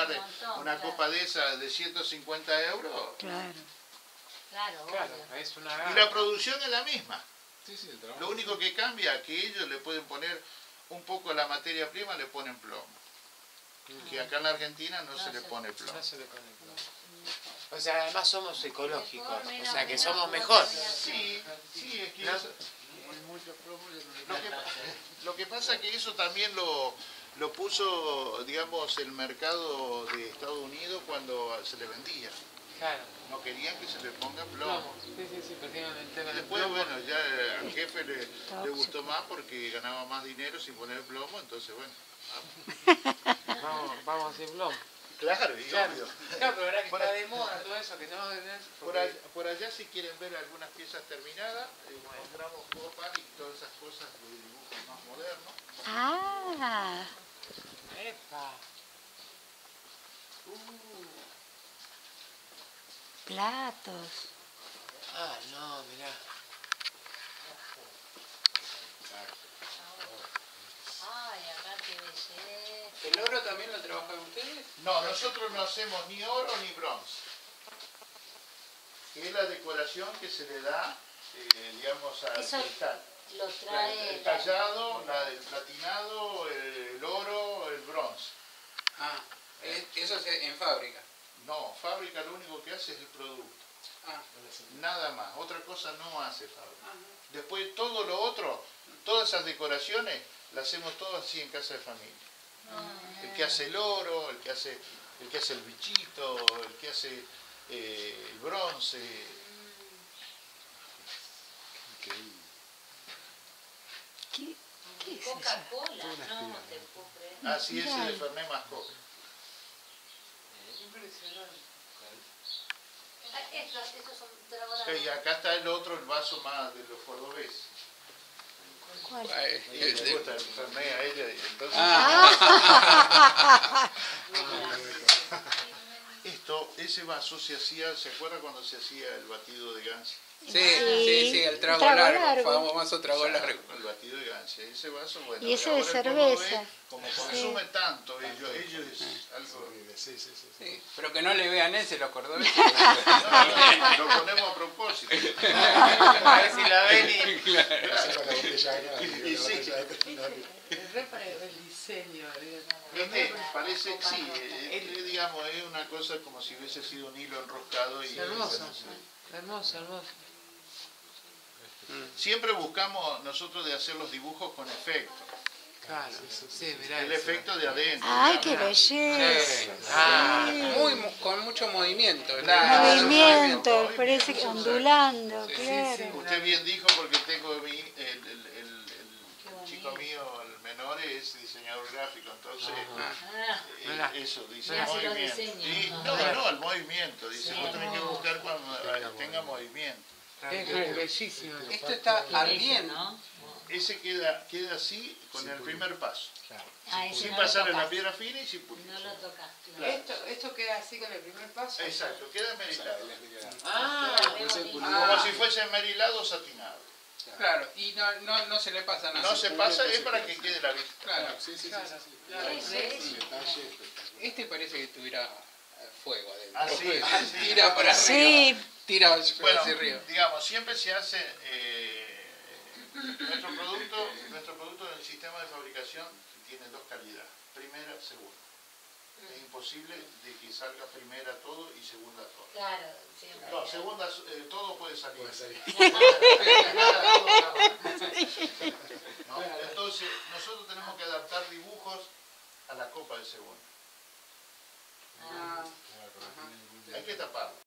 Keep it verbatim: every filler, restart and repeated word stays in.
comprar montón, una claro. copa de esa de ciento cincuenta euros. Claro. Claro, Claro, obvio. es una Y gana. la producción es la misma. Sí, sí, el trabajo. Lo único que cambia es que ellos le pueden poner un poco a la materia prima, le ponen plomo. Que acá en la Argentina no, No se le se- pone plomo. No se le pone plomo. O sea, además somos ecológicos. Mejor, O menos- sea, que menos somos mejor. contaminación. Sí, sí, es que ¿No? eso- lo, que, lo que pasa es que eso también lo, lo puso, digamos, el mercado de Estados Unidos cuando se le vendía. Claro. No querían que se le ponga plomo. Plomo. Sí, sí, sí, perdieron el tema Y del después, plomo. bueno, ya eh, al jefe le, le Tóxico. gustó más porque ganaba más dinero sin poner plomo, entonces, bueno. Vamos, vamos a hacer plomo. Claro, y Claro. obvio. No, pero ahora que Por está ahí- de moda todo eso, que no... Por allá, por allá, si quieren ver algunas piezas terminadas, eh, mostramos copas y todas esas cosas de dibujo más moderno. Ah, ¡Epa! platos. Ah, no, mirá. Ay, acá qué belleza. ¿El oro también lo trabajan ustedes? No, nosotros no hacemos ni oro ni bronce. Que es la decoración que se le da, eh, digamos, al Eso- cristal. Lo La- trae... el tallado, la, el platinado, el oro, el bronce. Ah, eso es en fábrica. No, fábrica lo único que hace es el producto. Ah, Nada más, otra cosa no hace fábrica. Después todo lo otro, todas esas decoraciones, las hacemos todas así en casa de familia. Ah, El que hace el oro, el que hace el, que hace el bichito, el que hace eh, el bronce. Increíble. ¿Qué, qué es eso? Coca-Cola, Una no, espina, te ¿no? puedo creer. Así es Mirá. el Fernet Mascoca. impresionante. Ah, estos, estos son tragos Y acá está el otro, el vaso más de los cordobeses. ¿Cuál? Y le gusta el Fernet a ella, y entonces... Esto, ese vaso se hacía, ¿se acuerda cuando se hacía el batido de gancia? Sí, sí, sí, el trago, trago largo, largo. famoso trago largo. El batido de gancia. Ese vaso, bueno, Y ese ahora de el cordobés, cerveza. como consume tanto, ellos, ellos es algo... Sí, sí, sí. sí. Sí, pero que no le vean ese los cordobeses. No, no, lo ponemos a propósito. A ver si la ven y... Así con la botella de nada, Y la sí. botella de nada. el diseño. ¿Viste? Parece que sí, eh, eh, digamos, es una cosa como si hubiese sido un hilo enroscado y... Hermoso, bueno, sí. hermoso, hermoso. Siempre buscamos nosotros de hacer los dibujos con efecto. Claro, sí, mirá. El eso. efecto de adentro. Ay, digamos. qué belleza. Sí. Ah, Sí. muy, mo- con mucho movimiento, ¿verdad? Movimiento, parece que ondulando, Sí, claro. sí, sí. Usted bien dijo porque tengo mi, el, el, el, el chico mío, el menor, es diseñador gráfico, entonces Ah, eh, Mirá. eso, dice Mirá, si lo movimiento. diseña. Y, Ah. no, no, el movimiento, dice, Sí. vos tenés que buscar cuando Tenga eh, tenga movimiento. Es bellísimo. Esto Qué está qué ardiendo. bello, ¿no? Ese queda, queda así con Sí, el porque- primer paso, Claro. Ah, ese sin no lo pasar en la tocas. piedra fina y sin pulir. No lo tocas. Claro. Esto, esto queda así con el primer paso. Exacto, queda merilado. Ah, Qué bonito. Como si fuese merilado satinado. claro, y no, no, no se le pasa nada. No se pasa, es para que quede la vista. Claro, Sí, sí, sí, claro, sí, sí. claro. Qué Un bello. detalle espectacular. Este parece que tuviera eh, fuego adentro. Ah, sí, sí, sí. Tira para arriba. Sí, Tira para Bueno, hacia arriba. digamos, siempre se hace eh, nuestro producto, nuestro producto en el sistema de fabricación tiene dos calidades, primera, segunda. Es imposible de que salga primera todo y segunda todo. Claro, siempre. No, segunda eh, todo puede salir. Puede salir. Primera, todo está mal. ¿No? Entonces, nosotros tenemos que adaptar dibujos a la copa de segunda. Ah, Claro, con la Hay que taparlo.